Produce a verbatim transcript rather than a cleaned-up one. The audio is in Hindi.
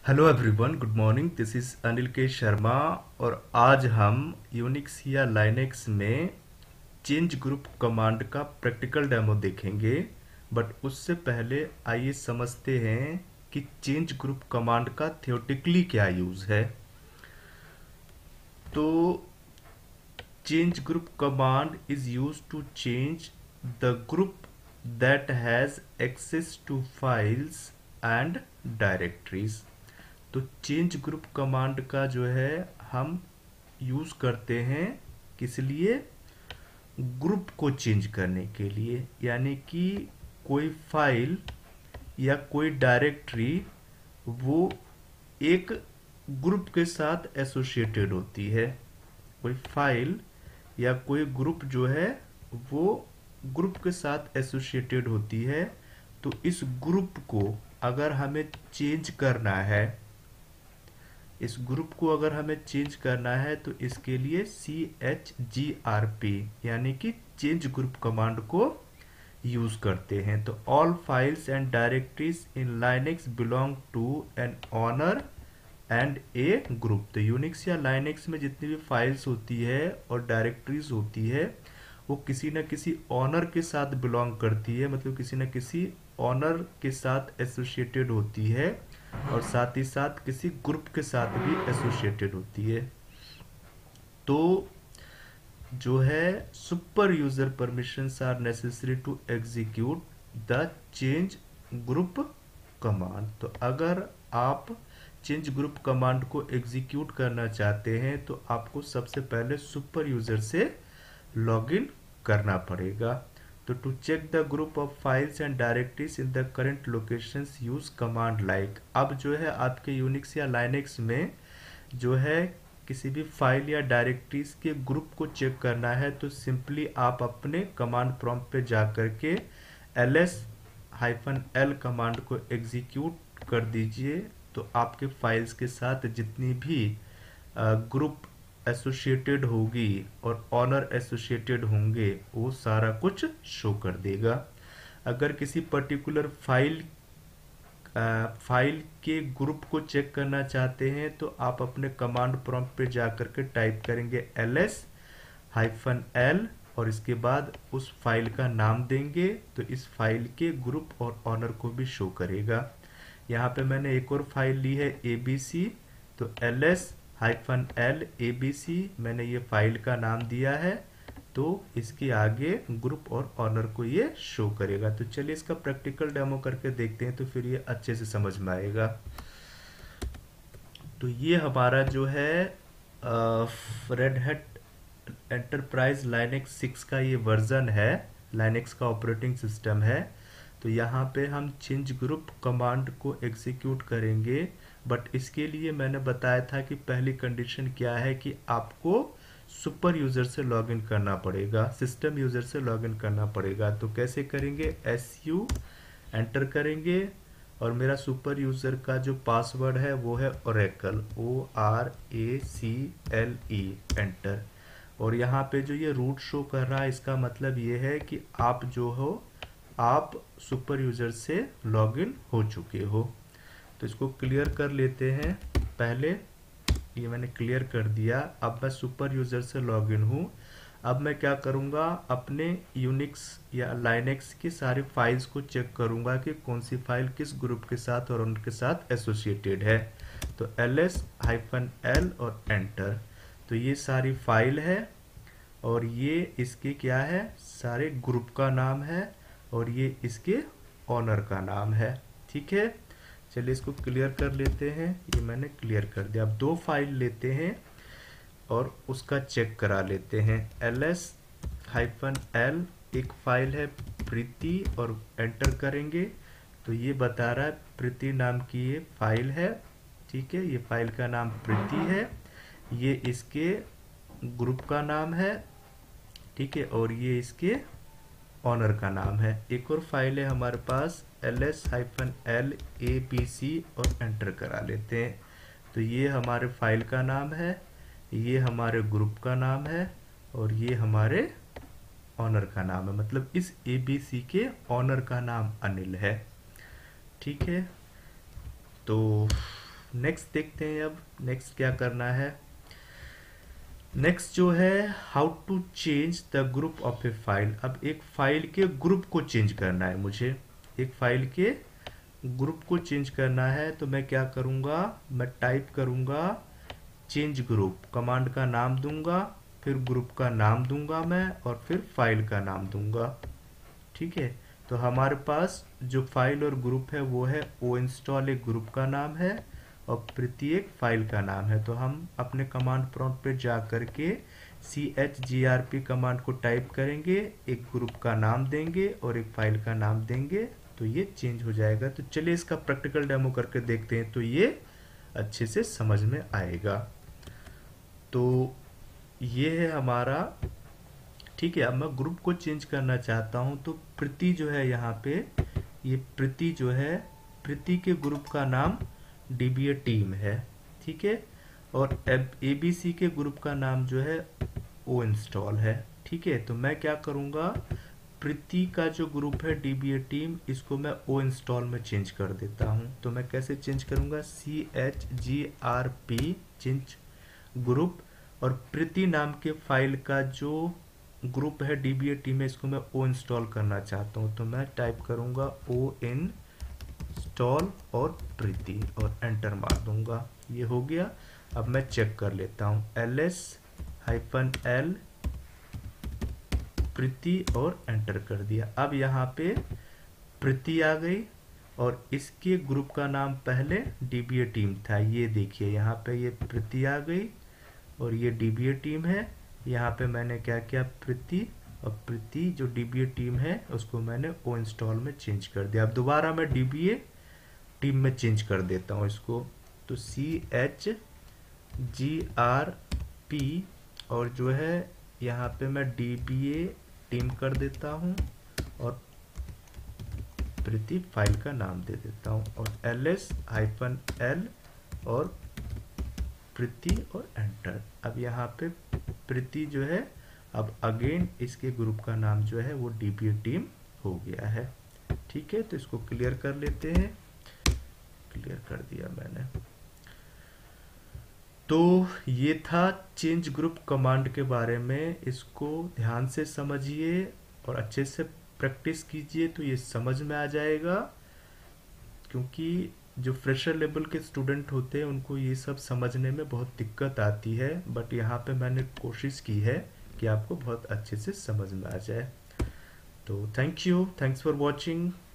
Hello everyone, good morning. This is Anil K Sharma और आज हम यूनिक्स या लाइनेक्स में चेंज ग्रुप कमांड का प्रैक्टिकल डेमो देखेंगे। बट उससे पहले आइए समझते हैं कि चेंज ग्रुप कमांड का थियोरेटिकली क्या यूज़ है। तो change group command is use to change the group that has access to files and directories. तो चेंज ग्रुप कमांड का जो है हम यूज करते हैं किस लिए? ग्रुप को चेंज करने के लिए, यानी कि कोई फाइल या कोई डायरेक्टरी वो एक ग्रुप के साथ एसोसिएटेड होती है। कोई फाइल या कोई ग्रुप जो है वो ग्रुप के साथ एसोसिएटेड होती है। तो इस ग्रुप को अगर हमें चेंज करना है इस ग्रुप को अगर हमें चेंज करना है तो इसके लिए C H G R P यानी कि चेंज ग्रुप कमांड को यूज करते हैं। तो all files and directories in Linux belong to an owner and a group. तो यूनिक्स या लाइनेक्स में जितनी भी फाइल्स होती है और डायरेक्टरीज होती है वो किसी न किसी ऑनर के साथ बिलोंग करती है, मतलब किसी न किसी ऑनर के साथ एसोसिएटेड होती है और साथ ही साथ किसी ग्रुप के साथ भी एसोसिएटेड होती है। तो जो है super user permissions are necessary to execute the change group command. तो अगर आप चेंज ग्रुप कमांड को एग्जीक्यूट करना चाहते हैं तो आपको सबसे पहले सुपर यूजर से लॉगिन करना पड़ेगा। तो to check the group of files and directories in the current locations use command like. अब जो है आपके यूनिक्स या लाइनेक्स में जो है किसी भी फाइल या डायरेक्टरीज के ग्रुप को चेक करना है तो सिंपली आप अपने कमांड प्रॉम्प्ट पे जा करके L S hyphen L command को एग्जीक्यूट कर दीजिए। तो आपके फाइल्स के साथ जितनी भी ग्रुप एसोसिएटेड होगी और ऑनर एसोसिएटेड होंगे वो सारा कुछ शो कर देगा। अगर किसी पर्टिकुलर फाइल फाइल के ग्रुप को चेक करना चाहते हैं तो आप अपने कमांड प्रॉम्प्ट पे जा करके टाइप करेंगे एल एस हाइफन एल और इसके बाद उस फाइल का नाम देंगे तो इस फाइल के ग्रुप और ऑनर को भी शो करेगा। यहाँ पे मैंने एक और फाइल ली है ए बी सी, तो L S hyphen L A B C मैंने ये फाइल का नाम दिया है, तो इसके आगे ग्रुप और ऑनर को ये शो करेगा। तो चलिए इसका प्रैक्टिकल डेमो करके देखते हैं तो फिर ये अच्छे से समझ में आएगा। तो ये हमारा जो है Red Hat Enterprise Linux six का ये वर्जन है, लाइनेक्स का ऑपरेटिंग सिस्टम है। तो यहाँ पे हम चेंज ग्रुप कमांड को एग्जीक्यूट करेंगे, बट इसके लिए मैंने बताया था कि पहली कंडीशन क्या है कि आपको सुपर यूजर से लॉगिन करना पड़ेगा, सिस्टम यूजर से लॉगिन करना पड़ेगा। तो कैसे करेंगे? एस यू एंटर करेंगे और मेरा सुपर यूजर का जो पासवर्ड है वो है Oracle, O R A C L E, enter. और यहाँ पे जो ये रूट शो कर रहा है इसका मतलब ये है कि आप जो हो आप सुपर यूजर से लॉगिन हो चुके हो। तो इसको क्लियर कर लेते हैं। पहले ये मैंने क्लियर कर दिया। अब मैं सुपर यूजर से लॉगिन हूँ। अब मैं क्या करूँगा, अपने यूनिक्स या लाइनेक्स की सारी फाइल्स को चेक करूँगा कि कौन सी फाइल किस ग्रुप के साथ और उनके साथ एसोसिएटेड है। तो एल एस हाइफन एल और एंटर। तो ये सारी फाइल है और ये इसके क्या है, सारे ग्रुप का नाम है और ये इसके ऑनर का नाम है। ठीक है, चलिए इसको क्लियर कर लेते हैं। ये मैंने क्लियर कर दिया। अब दो फाइल लेते हैं और उसका चेक करा लेते हैं। एल एस हाइफन एल एक फाइल है प्रीति और एंटर करेंगे तो ये बता रहा है प्रीति नाम की ये फाइल है। ठीक है, ये फाइल का नाम प्रीति है, ये इसके ग्रुप का नाम है। ठीक है, और ये इसके ऑनर का नाम है। एक और फाइल है हमारे पास L S hyphen L A B C और एंटर करा लेते हैं। तो ये हमारे फाइल का नाम है, ये हमारे ग्रुप का नाम है और ये हमारे ऑनर का नाम है। मतलब इस ए बी सी के ऑनर का नाम अनिल है। ठीक है, तो नेक्स्ट देखते हैं अब नेक्स्ट क्या करना है। नेक्स्ट जो है how to change the group of a file. अब एक फाइल के ग्रुप को चेंज करना है मुझे, एक फाइल के ग्रुप को चेंज करना है। तो मैं क्या करूंगा, मैं टाइप करूंगा चेंज ग्रुप, कमांड का नाम दूंगा, फिर ग्रुप का नाम दूंगा मैं, और फिर फाइल का नाम दूंगा। ठीक है, तो हमारे पास जो फाइल और ग्रुप है वो है ओ इंस्टॉल, एक ग्रुप का नाम है और प्रत्येक फाइल का नाम है। तो हम अपने कमांड प्रॉम्प्ट पे जा करके C H G R P command को टाइप करेंगे, एक ग्रुप का नाम देंगे और एक फाइल का नाम देंगे, तो ये चेंज हो जाएगा। तो चलिए इसका प्रैक्टिकल डेमो करके देखते हैं, तो ये अच्छे से समझ में आएगा। तो ये है हमारा, ठीक है। अब मैं ग्रुप को चेंज करना चाहता हूं, तो प्रीति जो है यहाँ पे, ये प्रीति जो है, प्रीति के ग्रुप का नाम डीबीए टीम है, ठीक है। और एबीसी के ग्रुप का नाम जो है ओ इंस्टॉल है, ठीक है। तो मैं क्या करूंगा, प्रीति का जो ग्रुप है डीबीए टीम, इसको मैं ओ इंस्टॉल में चेंज कर देता हूं। तो मैं कैसे चेंज करूंगा, C H G R P change group, और प्रीति नाम के फाइल का जो ग्रुप है डीबीए टीम में, इसको मैं ओ इंस्टॉल करना चाहता हूं। तो मैं टाइप करूंगा ओ इंस्टॉल और प्रीति और एंटर मार दूंगा, ये हो गया। अब मैं चेक कर लेता हूं, L S hyphen L Preeti और एंटर कर दिया। अब यहाँ पे प्रीति आ गई और इसके ग्रुप का नाम पहले डीबीए टीम था, ये देखिए यहाँ पे ये प्रीति आ गई और ये डीबीए टीम है। यहाँ पे मैंने क्या किया, प्रीति, और प्रीति जो डीबीए टीम है उसको मैंने ओ इंस्टॉल में चेंज कर दिया। अब दोबारा मैं डीबीए टीम में चेंज कर देता हूँ इसको, तो C H G R P और जो है यहाँ पे मैं डीबीए टीम कर देता हूँ और प्रीति फाइल का नाम दे देता हूँ, और एल एस हाइफन एल और प्रीति और एंटर। अब यहाँ पे प्रीति जो है, अब अगेन इसके ग्रुप का नाम जो है वो डीबीए टीम हो गया है, ठीक है। तो इसको क्लियर कर लेते हैं, क्लियर कर दिया मैंने। तो ये था चेंज ग्रुप कमांड के बारे में, इसको ध्यान से समझिए और अच्छे से प्रैक्टिस कीजिए, तो ये समझ में आ जाएगा। क्योंकि जो फ्रेशर लेवल के स्टूडेंट होते हैं उनको ये सब समझने में बहुत दिक्कत आती है, बट यहाँ पे मैंने कोशिश की है कि आपको बहुत अच्छे से समझ में आ जाए। तो thank you, thanks for watching.